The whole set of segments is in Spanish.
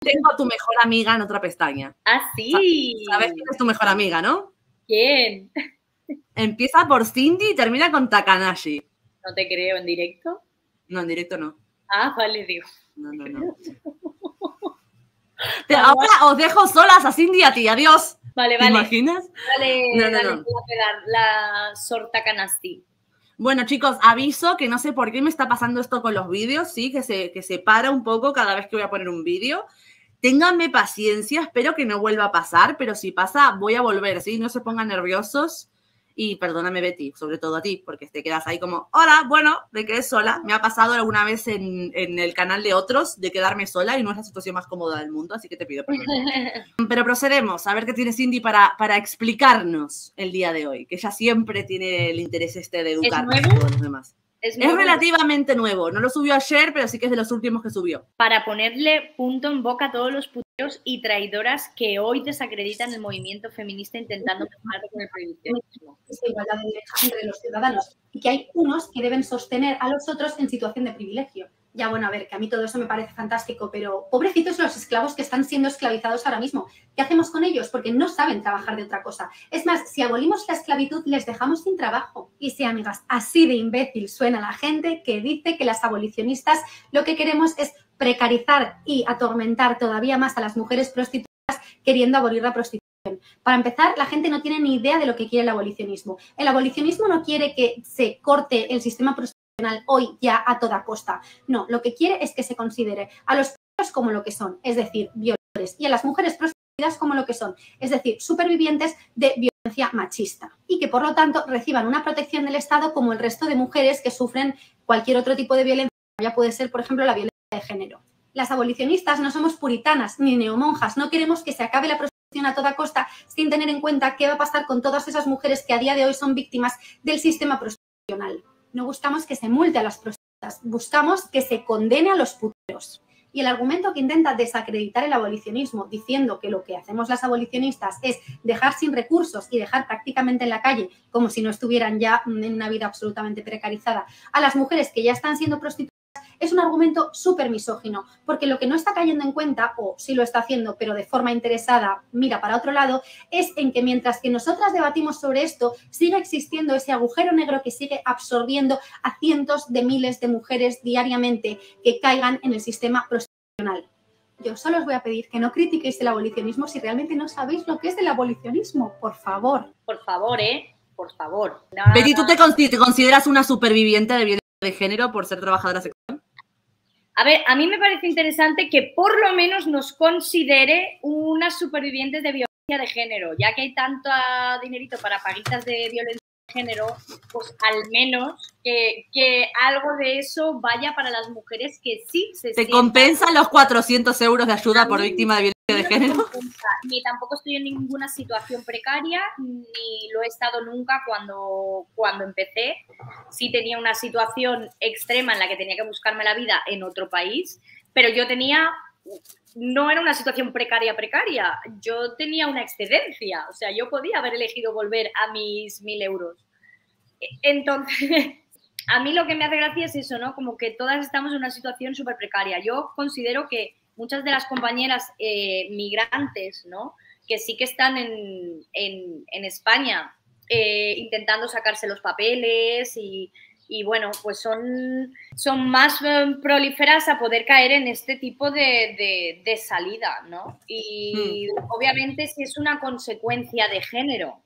tengo a tu mejor amiga en otra pestaña. Ah, sí. ¿Sabes quién es tu mejor amiga, no? ¿Quién? Empieza por Cindy y termina con Takanashi. No te creo, ¿en directo? No, en directo no. Ah, vale, digo. No. Ahora os dejo solas a Cindy y a ti. Adiós. Vale. ¿Te imaginas? Dale, No. te voy a pegar la sorta canasti. Bueno, chicos, aviso que no sé por qué me está pasando esto con los vídeos, ¿sí? Que se para un poco cada vez que voy a poner un vídeo. Ténganme paciencia, espero que no vuelva a pasar, pero si pasa, voy a volver, ¿sí? No se pongan nerviosos. Y perdóname, Betty, sobre todo a ti, porque te quedas ahí como, hola, bueno, me quedé sola. Me ha pasado alguna vez en el canal de otros de quedarme sola y no es la situación más cómoda del mundo, así que te pido perdón. Pero procedemos a ver qué tiene Cindy para explicarnos el día de hoy, que ella siempre tiene el interés de educarnos a todos los demás. Es relativamente nuevo, no lo subió ayer, pero sí que es de los últimos que subió. Para ponerle punto en boca a todos los puteros y traidoras que hoy desacreditan el movimiento feminista intentando mejorar con el prohibicionismo. Esa igualdad de derechos entre los ciudadanos y que hay unos que deben sostener a los otros en situación de privilegio. Ya, bueno, a ver, que a mí todo eso me parece fantástico, pero pobrecitos los esclavos que están siendo esclavizados ahora mismo. ¿Qué hacemos con ellos? Porque no saben trabajar de otra cosa. Es más, si abolimos la esclavitud, les dejamos sin trabajo. Y sí, amigas, así de imbécil suena la gente que dice que las abolicionistas lo que queremos es precarizar y atormentar todavía más a las mujeres prostitutas queriendo abolir la prostitución. Para empezar, la gente no tiene ni idea de lo que quiere el abolicionismo. El abolicionismo no quiere que se corte el sistema prostitucional hoy ya a toda costa. No, lo que quiere es que se considere a los prostitutos como lo que son, es decir, violadores, y a las mujeres prostituidas como lo que son, es decir, supervivientes de violencia machista, y que por lo tanto reciban una protección del Estado como el resto de mujeres que sufren cualquier otro tipo de violencia, ya puede ser, por ejemplo, la violencia de género. Las abolicionistas no somos puritanas ni neomonjas, no queremos que se acabe la prostitución a toda costa sin tener en cuenta qué va a pasar con todas esas mujeres que a día de hoy son víctimas del sistema prostitucional. No buscamos que se multe a las prostitutas, buscamos que se condene a los puteros. Y el argumento que intenta desacreditar el abolicionismo diciendo que lo que hacemos las abolicionistas es dejar sin recursos y dejar prácticamente en la calle, como si no estuvieran ya en una vida absolutamente precarizada, a las mujeres que ya están siendo prostitutas, es un argumento súper misógino, porque lo que no está cayendo en cuenta, o sí lo está haciendo, pero de forma interesada, mira para otro lado, es en que mientras que nosotras debatimos sobre esto, sigue existiendo ese agujero negro que sigue absorbiendo a cientos de miles de mujeres diariamente que caigan en el sistema prostitucional. Yo solo os voy a pedir que no critiquéis el abolicionismo si realmente no sabéis lo que es el abolicionismo, por favor. Por favor, por favor. Betty, ¿tú te consideras una superviviente de violencia de género por ser trabajadora sexual? A ver, a mí me parece interesante que por lo menos nos considere unas supervivientes de violencia de género, ya que hay tanto dinerito para paguitas de violencia de género, pues al menos que algo de eso vaya para las mujeres que sí se ¿Te compensan los 400 euros de ayuda por víctima de violencia de género? Ni tampoco estoy en ninguna situación precaria, ni lo he estado nunca cuando empecé. Sí tenía una situación extrema en la que tenía que buscarme la vida en otro país, pero yo no era una situación precaria, yo tenía una excedencia, o sea, yo podía haber elegido volver a mis 1.000 euros. Entonces, a mí lo que me hace gracia es eso, ¿no? Como que todas estamos en una situación súper precaria. Yo considero que muchas de las compañeras migrantes, ¿no? Que sí que están en España intentando sacarse los papeles y bueno, pues son más prolíferas a poder caer en este tipo de salida, ¿no? Y obviamente si es una consecuencia de género,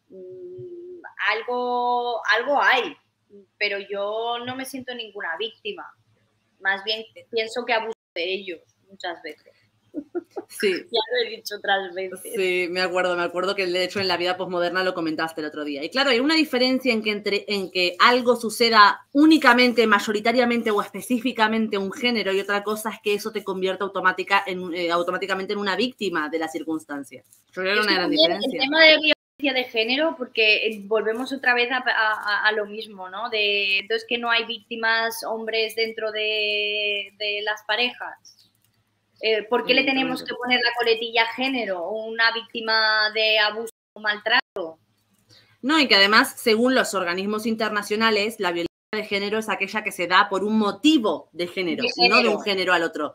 algo hay, pero yo no me siento ninguna víctima. Más bien pienso que abuso de ellos muchas veces. Sí. Ya lo he dicho otras veces. Sí, me acuerdo que de hecho en la vida posmoderna lo comentaste el otro día. Y claro, hay una diferencia en que algo suceda únicamente, mayoritariamente o específicamente un género y otra cosa es que eso te convierta automáticamente en una víctima de la circunstancia. Yo creo que es una gran diferencia. El tema de violencia de género, porque volvemos otra vez a lo mismo, ¿no? Entonces que no hay víctimas hombres dentro de las parejas. ¿Por qué le tenemos que poner la coletilla género? ¿Una víctima de abuso o maltrato? No, y que además, según los organismos internacionales, la violencia de género es aquella que se da por un motivo de género, no de un género al otro.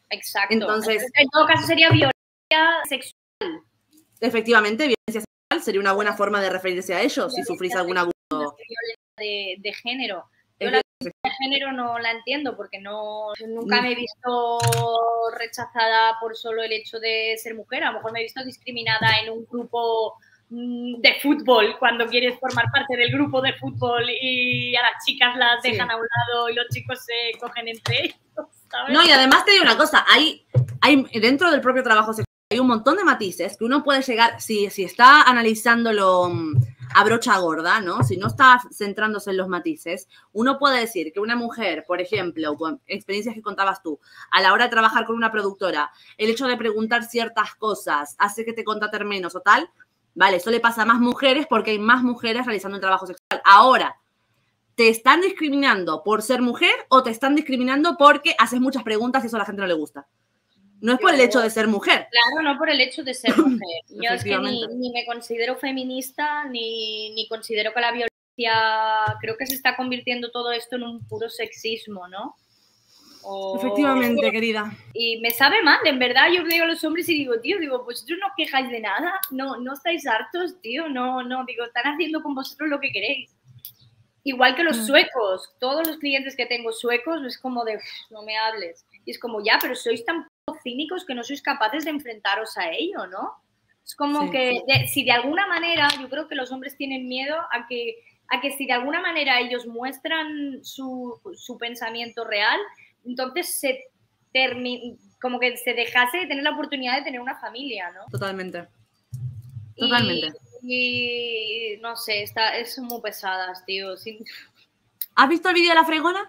Exacto. Entonces, en todo caso sería violencia sexual. Efectivamente, violencia sexual sería una buena forma de referirse a ello si sufrís algún abuso. Violencia de género. Yo la violencia de género no la entiendo porque nunca me he visto rechazada por solo el hecho de ser mujer. A lo mejor me he visto discriminada en un grupo de fútbol, cuando quieres formar parte del grupo de fútbol y a las chicas las dejan a un lado y los chicos se cogen entre ellos, ¿sabes? No, y además te digo una cosa, hay dentro del propio trabajo sexual hay un montón de matices que uno puede llegar, si está analizándolo a brocha gorda, ¿no? Si no está centrándose en los matices, uno puede decir que una mujer, por ejemplo, con experiencias que contabas tú, a la hora de trabajar con una productora, el hecho de preguntar ciertas cosas hace que te contraten menos o tal, vale, eso le pasa a más mujeres porque hay más mujeres realizando el trabajo sexual. Ahora, ¿te están discriminando por ser mujer o te están discriminando porque haces muchas preguntas y eso a la gente no le gusta? No es por el hecho de ser mujer. Claro, no por el hecho de ser mujer. Yo es que ni me considero feminista ni considero que la violencia... Creo que se está convirtiendo todo esto en un puro sexismo, ¿no? Efectivamente, querida. Y me sabe mal, en verdad. Yo digo a los hombres y digo, tío, vosotros no quejáis de nada, no estáis hartos, tío, no, digo, están haciendo con vosotros lo que queréis. Igual que los suecos, todos los clientes que tengo suecos es como de, no me hables. Y es como, ya, pero sois tan cínicos que no sois capaces de enfrentaros a ello, ¿no? Es como que si de alguna manera, yo creo que los hombres tienen miedo a que si de alguna manera ellos muestran su pensamiento real, entonces como que se dejase de tener la oportunidad de tener una familia, ¿no? Totalmente. Y no sé, son muy pesadas, tío. ¿Has visto el vídeo de la fregona?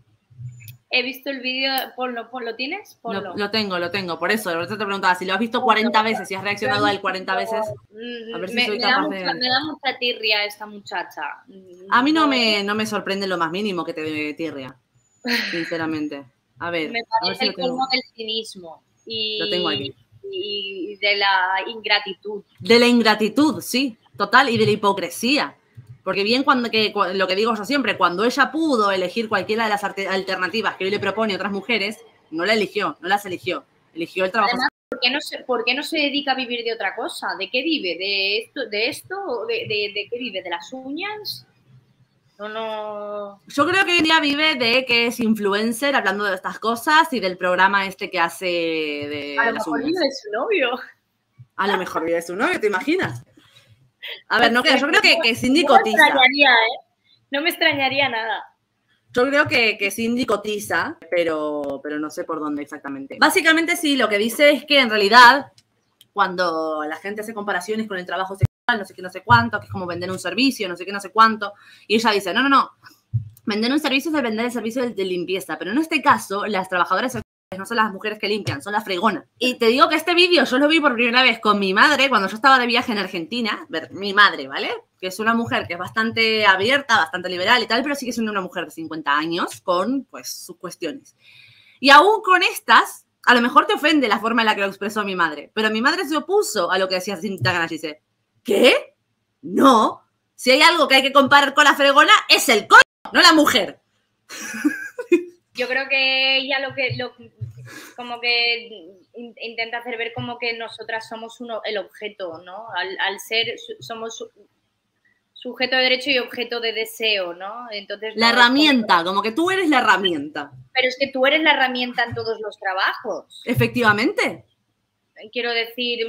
He visto el vídeo, ponlo, ¿tienes? Ponlo. Lo tengo, por eso te preguntaba, si lo has visto 40 veces, si has reaccionado a él 40 veces, a ver si soy capaz de... Me da mucha tirria esta muchacha. A mí no me sorprende lo más mínimo que te dé tirria, sinceramente. A ver, me parece el colmo del cinismo. Lo tengo aquí. Y de la ingratitud. De la ingratitud, sí, total, y de la hipocresía. Porque bien lo que digo yo siempre, cuando ella pudo elegir cualquiera de las alternativas que hoy le propone a otras mujeres, no las eligió, eligió el trabajo. Además, ¿por qué no se dedica a vivir de otra cosa? ¿De qué vive? ¿De esto? ¿De qué vive? ¿De las uñas? No. Yo creo que hoy en día vive de que es influencer hablando de estas cosas y del programa este que hace de a lo mejor vive de su novio. A lo mejor vive de su novio, ¿te imaginas? A ver, yo creo que Cindy cotiza. No me extrañaría nada. Yo creo que Cindy cotiza, pero no sé por dónde exactamente. Básicamente sí, lo que dice es que en realidad cuando la gente hace comparaciones con el trabajo sexual, no sé qué, no sé cuánto, que es como vender un servicio, no sé qué, no sé cuánto, y ella dice, no, vender un servicio es de vender el servicio de limpieza, pero en este caso las trabajadoras sexuales no son las mujeres que limpian, son las fregonas. Y te digo que este vídeo yo lo vi por primera vez con mi madre cuando yo estaba de viaje en Argentina. Mi madre, ¿vale? Que es una mujer que es bastante abierta, bastante liberal y tal, pero sigue siendo una mujer de 50 años con, pues, sus cuestiones. Y aún con estas, a lo mejor te ofende la forma en la que lo expresó mi madre, pero mi madre se opuso a lo que decía Cinta Ganas y dice, ¿qué? No. Si hay algo que hay que comparar con la fregona, es el coño, no la mujer. Yo creo que ella como que intenta hacer ver como que nosotras somos el objeto, ¿no? Al ser, somos sujeto de derecho y objeto de deseo, ¿no? Entonces, la herramienta, como que tú eres la herramienta. Pero es que tú eres la herramienta en todos los trabajos. Efectivamente. Quiero decir,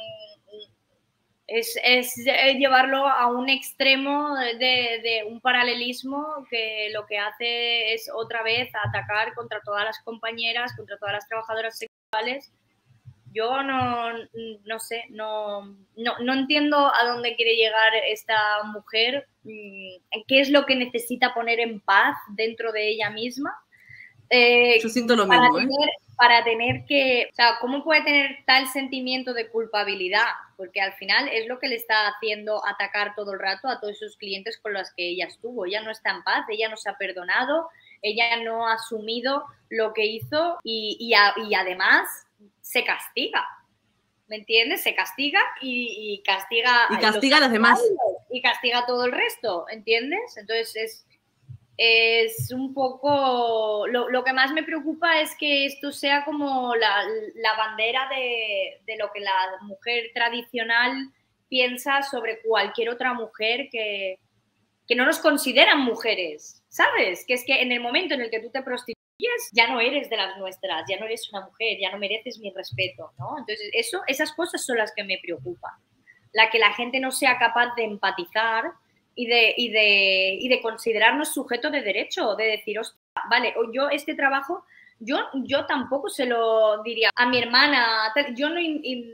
es llevarlo a un extremo de un paralelismo que lo que hace es otra vez atacar contra todas las compañeras, contra todas las trabajadoras sexuales. Yo no sé, no entiendo a dónde quiere llegar esta mujer, qué es lo que necesita poner en paz dentro de ella misma. Yo siento lo mismo, para tener que, o sea, ¿cómo puede tener tal sentimiento de culpabilidad? Porque al final es lo que le está haciendo atacar todo el rato a todos esos clientes con los que ella estuvo. Ella no está en paz, ella no se ha perdonado, ella no ha asumido lo que hizo y además se castiga. ¿Me entiendes? Se castiga y castiga... Y castiga a los demás. Y castiga a todo el resto, ¿entiendes? Entonces es un poco... Lo que más me preocupa es que esto sea como la bandera de lo que la mujer tradicional piensa sobre cualquier otra mujer que no nos consideran mujeres, ¿sabes? Que es que en el momento en el que tú te prostituyes ya no eres de las nuestras, ya no eres una mujer, ya no mereces mi respeto, ¿no? Entonces, esas cosas son las que me preocupan. Que la gente no sea capaz de empatizar y de considerarnos sujeto de derecho, de decir, hostia, vale, yo este trabajo, yo tampoco se lo diría a mi hermana, yo no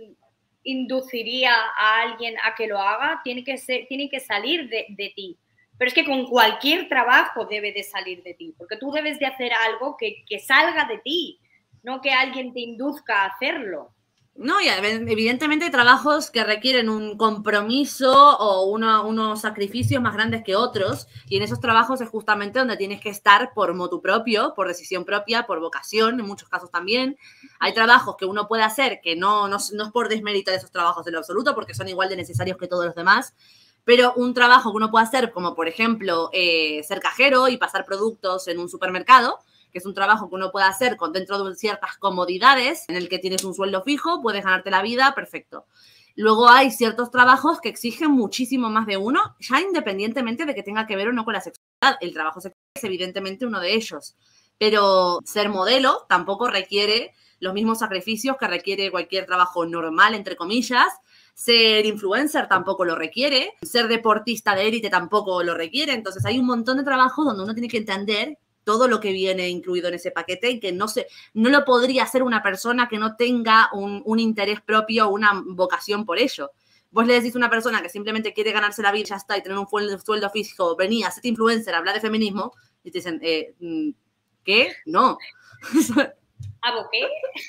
induciría a alguien a que lo haga, tiene que salir de ti. Pero es que con cualquier trabajo debe de salir de ti, porque tú debes de hacer algo que salga de ti, no que alguien te induzca a hacerlo. No, y evidentemente hay trabajos que requieren un compromiso o unos sacrificios más grandes que otros, y en esos trabajos es justamente donde tienes que estar por motu propio, por decisión propia, por vocación, en muchos casos también. Hay trabajos que uno puede hacer que no es por desmeritar esos trabajos en lo absoluto, porque son igual de necesarios que todos los demás, pero un trabajo que uno puede hacer, como por ejemplo ser cajero y pasar productos en un supermercado, que es un trabajo que uno puede hacer dentro de ciertas comodidades, en el que tienes un sueldo fijo, puedes ganarte la vida, perfecto. Luego hay ciertos trabajos que exigen muchísimo más de uno, ya independientemente de que tenga que ver o no con la sexualidad. El trabajo sexual es evidentemente uno de ellos, pero ser modelo tampoco requiere los mismos sacrificios que requiere cualquier trabajo normal, entre comillas. Ser influencer tampoco lo requiere, ser deportista de élite tampoco lo requiere. Entonces hay un montón de trabajos donde uno tiene que entender todo lo que viene incluido en ese paquete y que no lo podría hacer una persona que no tenga un interés propio o una vocación por ello. Vos le decís a una persona que simplemente quiere ganarse la vida, ya está, y tener un sueldo fijo, vení, hacete influencer, habla de feminismo, y te dicen, ¿qué? No. ¿Hago qué?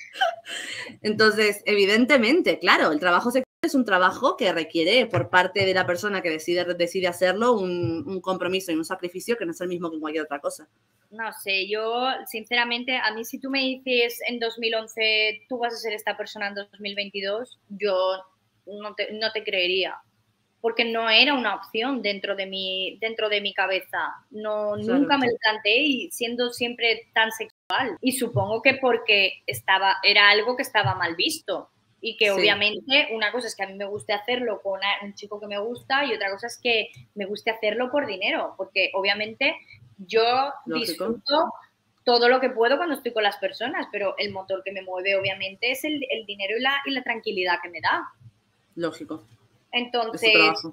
Entonces, evidentemente, claro, el trabajo sexual es un trabajo que requiere por parte de la persona que decide hacerlo un compromiso y un sacrificio que no es el mismo que cualquier otra cosa. No sé, yo sinceramente, a mí si tú me dices en 2011 tú vas a ser esta persona en 2022, yo no te creería, porque no era una opción dentro de mi cabeza. No, claro. Nunca me lo planteé y siendo siempre tan sexual. Y supongo que porque era algo que estaba mal visto. Y que obviamente una cosa es que a mí me guste hacerlo con un chico que me gusta y otra cosa es que me guste hacerlo por dinero, porque obviamente yo disfruto todo lo que puedo cuando estoy con las personas, pero el motor que me mueve obviamente es el dinero y la tranquilidad que me da. Lógico. Entonces,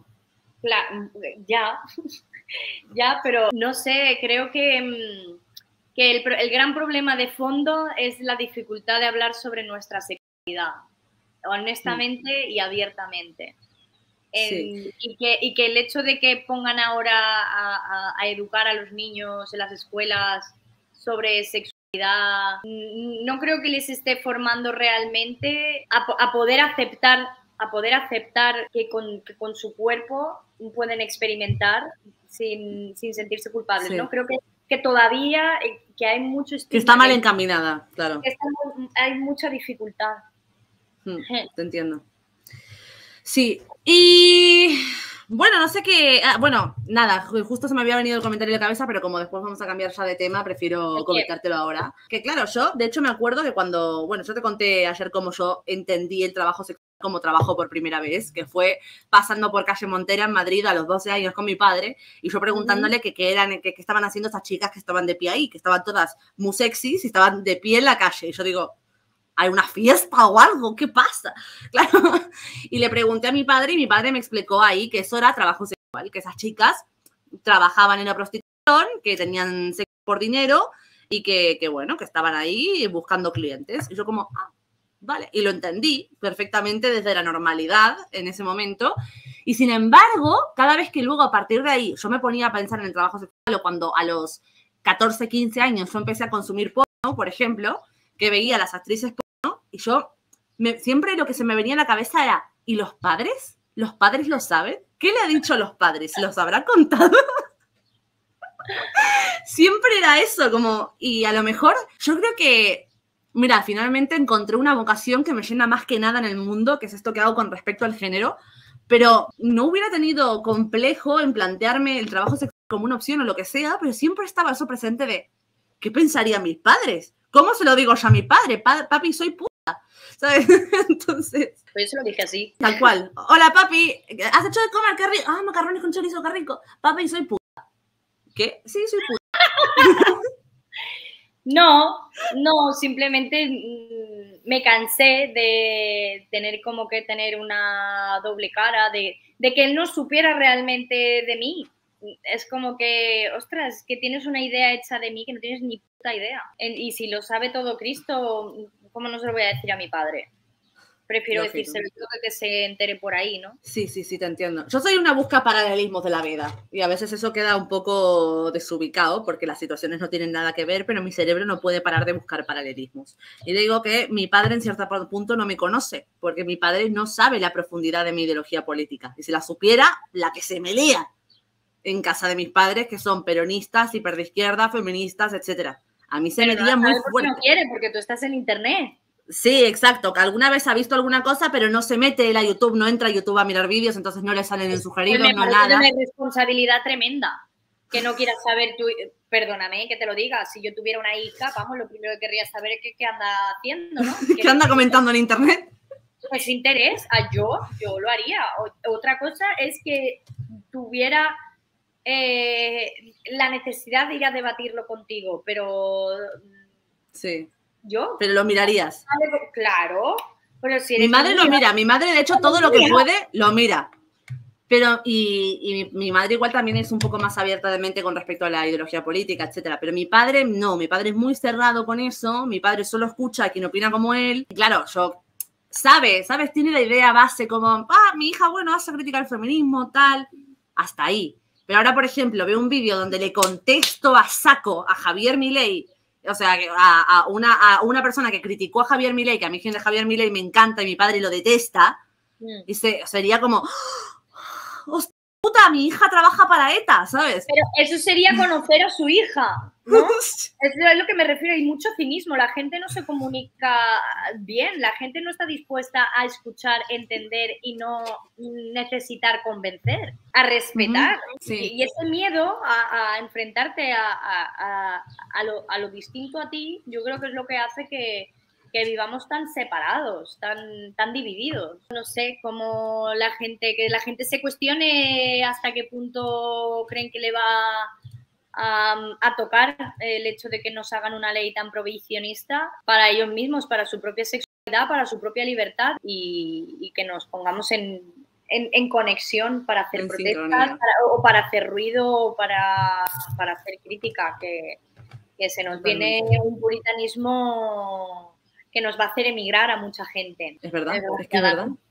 claro, ya, pero no sé, creo que el gran problema de fondo es la dificultad de hablar sobre nuestra sexualidad. Honestamente y abiertamente. Sí. Y que el hecho de que pongan ahora a educar a los niños en las escuelas sobre sexualidad, no creo que les esté formando realmente a poder aceptar que con su cuerpo pueden experimentar sin sentirse culpables. Sí. ¿No? Creo que todavía que hay mucho estigma. Que está mal encaminada, claro. Hay mucha dificultad. Te entiendo. Sí, y bueno, no sé qué. Bueno, nada, justo se me había venido el comentario de la cabeza, pero como después vamos a cambiar ya de tema, prefiero comentártelo ahora. Que claro, yo, de hecho, me acuerdo que cuando. Bueno, yo te conté ayer cómo yo entendí el trabajo sexual como trabajo por primera vez, que fue pasando por calle Montera en Madrid a los 12 años con mi padre, y yo preguntándole qué estaban haciendo estas chicas que estaban de pie ahí, que estaban todas muy sexys y estaban de pie en la calle. Y yo digo, ¿hay una fiesta o algo? ¿Qué pasa? Claro. Y le pregunté a mi padre y mi padre me explicó ahí que eso era trabajo sexual, que esas chicas trabajaban en la prostitución, que tenían sexo por dinero y que bueno, que estaban ahí buscando clientes. Y yo como, vale. Y lo entendí perfectamente desde la normalidad en ese momento. Y sin embargo, cada vez que luego a partir de ahí yo me ponía a pensar en el trabajo sexual o cuando a los 14, 15 años yo empecé a consumir porno, por ejemplo, que veía a las actrices porno y yo siempre lo que se me venía a la cabeza era, ¿y los padres? ¿Los padres lo saben? ¿Qué le ha dicho a los padres? ¿Los habrá contado? Siempre era eso, como, y a lo mejor yo creo que, mira, finalmente encontré una vocación que me llena más que nada en el mundo, que es esto que hago con respecto al género, pero no hubiera tenido complejo en plantearme el trabajo sexual como una opción o lo que sea, pero siempre estaba eso presente de ¿qué pensarían mis padres? ¿Cómo se lo digo yo a mi padre? Papi, soy puta, ¿sabes? Entonces... Pues yo se lo dije así. Tal cual. Hola, papi, ¿has hecho de comer? Qué rico. Ah, macarrones con chorizo, qué rico. Papi, soy puta. ¿Qué? Sí, soy puta. No, simplemente me cansé de tener como que tener una doble cara, de que él no supiera realmente de mí. Es como que, ostras, que tienes una idea hecha de mí que no tienes ni puta idea. Y si lo sabe todo Cristo, ¿cómo no se lo voy a decir a mi padre? Prefiero decírselo que se entere por ahí, ¿no? Sí, te entiendo. Yo soy una busca paralelismos de la vida y a veces eso queda un poco desubicado porque las situaciones no tienen nada que ver, pero mi cerebro no puede parar de buscar paralelismos. Y digo que mi padre en cierto punto no me conoce porque mi padre no sabe la profundidad de mi ideología política. Y si la supiera, la que se me lía en casa de mis padres, que son peronistas, hiper de izquierda, feministas, etcétera. A mí se me lía muy fuerte. No quiere, porque tú estás en internet. Sí, exacto. Alguna vez ha visto alguna cosa, pero no se mete él a YouTube, no entra a YouTube a mirar vídeos, entonces no le salen en sugeridos, pues no nada. Es una responsabilidad tremenda. Que no quieras saber tú, perdóname que te lo diga, si yo tuviera una hija, vamos, lo primero que querría saber es qué anda haciendo, ¿no? ¿Qué anda comentando en internet? Pues interés, yo lo haría. Otra cosa es que tuviera la necesidad de ir a debatirlo contigo, pero... Sí. ¿Yo? Pero lo mirarías. Claro. Pero si mi madre lo mira, mi madre de hecho todo lo que puede lo mira. Pero, y mi madre igual también es un poco más abierta de mente con respecto a la ideología política, etcétera. Pero mi padre no, mi padre es muy cerrado con eso, mi padre solo escucha a quien opina como él. Y claro, ¿sabes? Tiene la idea base como, mi hija, bueno, hace crítica al feminismo, tal, hasta ahí. Pero ahora, por ejemplo, veo un vídeo donde le contesto a saco a Javier Milei, o sea, a una persona que criticó a Javier Milei, que a mí gente de Javier Milei me encanta y mi padre lo detesta, y sería como, ¡hostia puta, mi hija trabaja para ETA!, ¿sabes? Pero eso sería conocer a su hija, ¿no? Es lo que me refiero, hay mucho cinismo, la gente no se comunica bien, la gente no está dispuesta a escuchar, entender y no necesitar convencer, a respetar. Sí. Y ese miedo a enfrentarte a lo distinto a ti, yo creo que es lo que hace que vivamos tan separados, tan divididos. No sé cómo que la gente se cuestione hasta qué punto creen que le va a tocar el hecho de que nos hagan una ley tan prohibicionista para ellos mismos, para su propia sexualidad, para su propia libertad y que nos pongamos en conexión para hacer protestas o para hacer ruido o para hacer crítica, que se nos viene un puritanismo que nos va a hacer emigrar a mucha gente. Es verdad, es que es verdad.